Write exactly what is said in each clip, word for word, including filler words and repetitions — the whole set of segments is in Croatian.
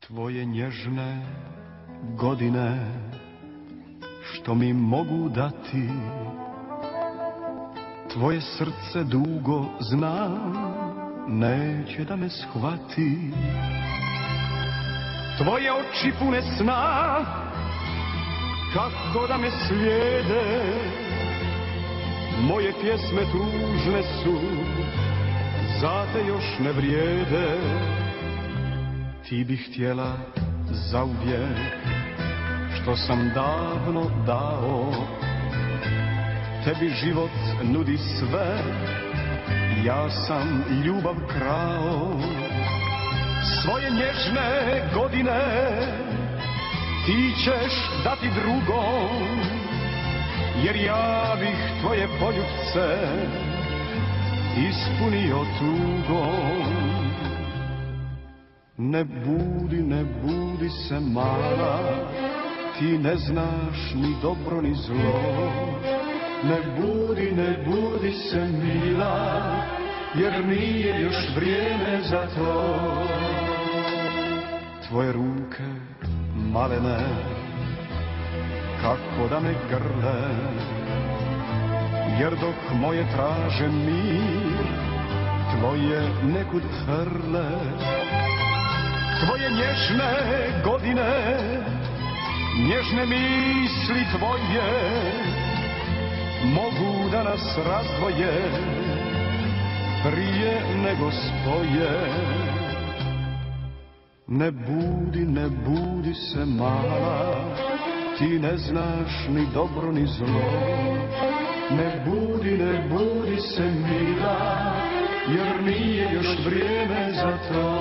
Tvoje nježne godine što mi mogu dati, tvoje srce dugo znam, neće da me shvati. Tvoje oči pune sna, kako da me slijede, moje pjesme tužne su, za te još ne vrijede. Ti bi htjela zauvijek, što sam davno dao, tebi život nudi sve, ja sam ljubav krao. Svoje nježne godine ti ćeš dati drugom, jer ja bih tvoje poljupce ispunio tugom. Ne budi, ne budi se mala, ti ne znaš ni dobro ni zlo. Ne budi, ne budi se mila, jer nije još vrijeme za to. Tvoje ruke malene, kako da me grle, jer dok moje traže mir, tvoje nekud hrle. Tvoje nježne godine, nježne misli tvoje, mogu da nas razdvoje prije nego spoje. Ne budi, ne budi se mala, ti ne znaš ni dobro ni zlo. Ne budi, ne budi se mila, jer nije još vrijeme za to.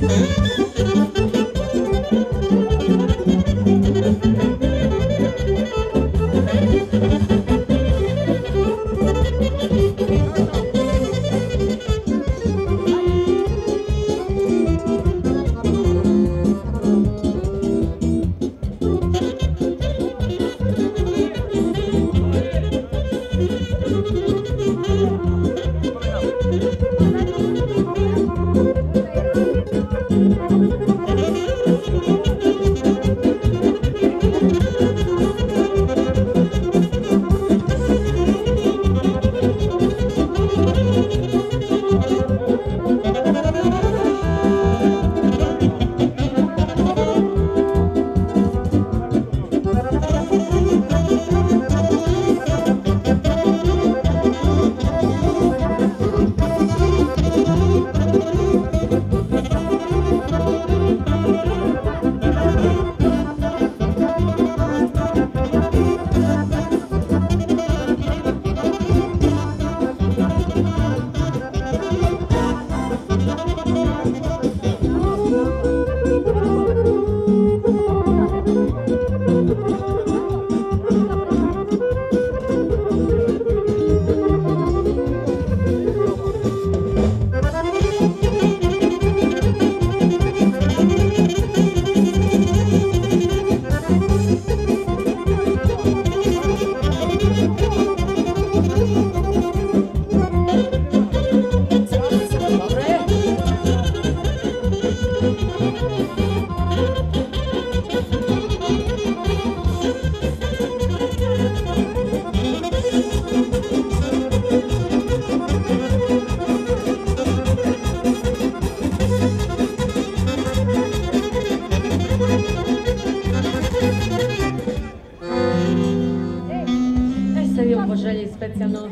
specijalno.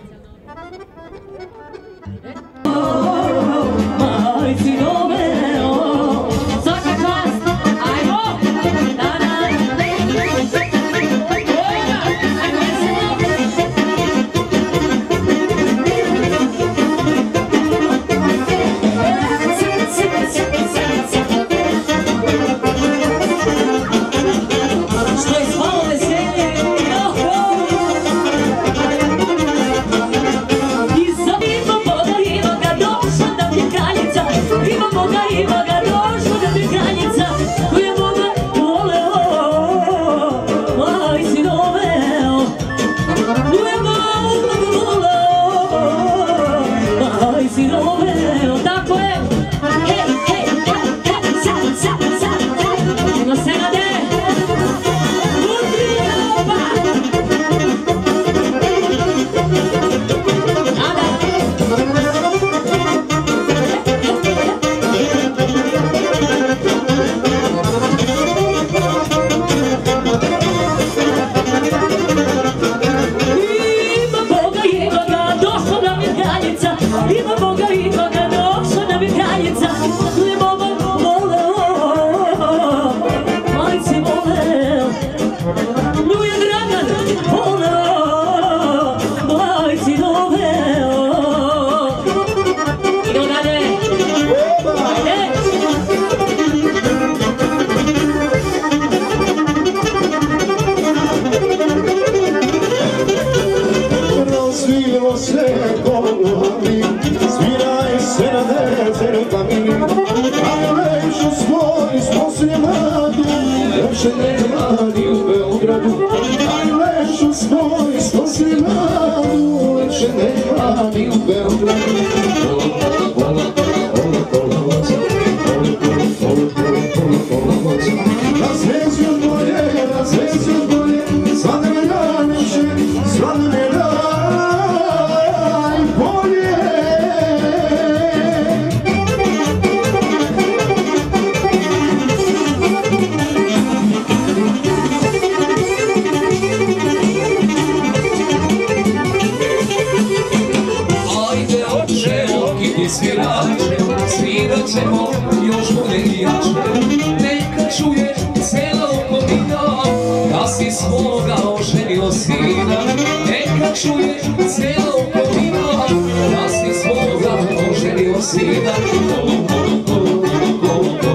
Sina,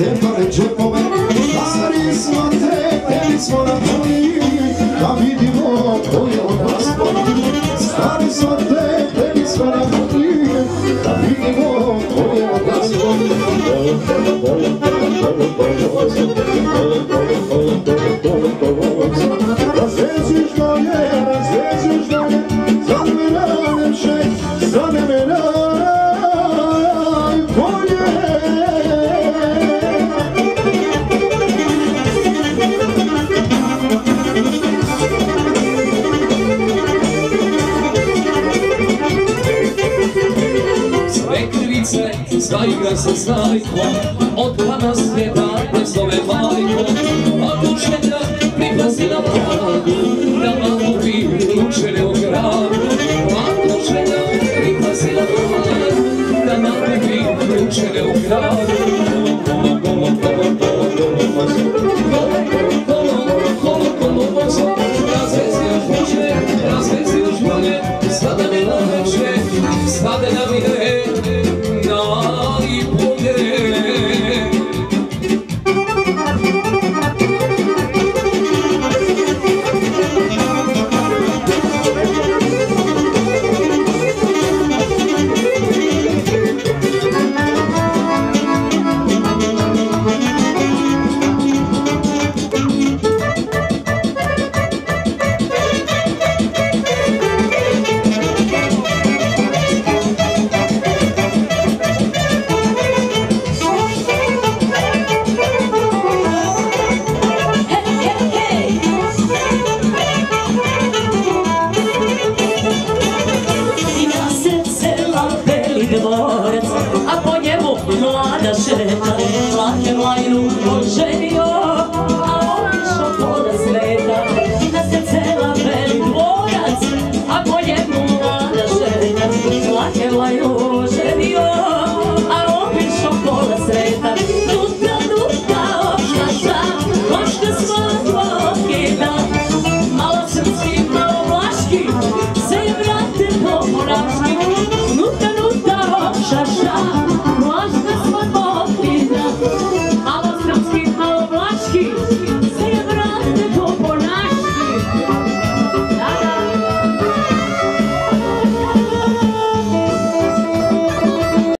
cepale džepove, stari smo te, tebi smo na poli, da vidimo ko je od vas poli. Stari smo te, tebi smo na poli, da vidimo ko je od vas poli. Razveziš moje, razveziš moje, za mene najlepše, za mene najbolje. Sve krivice zaigra se s najkom, od pana svijeta ne zove majko, a dušenja pripazi na pragu, da malo bi učene u gradu. A dušenja pripazi na pragu, da malo bi učene u gradu. Kolo, kolo, kolo, kolo, kolo, kolo, kolo, kolo, kolo, razvezi još bolje, razvezi još bolje, sada mi najveće, sada nam je najbolje. A po njemu mlada šeta, mlake mlajnu oženio.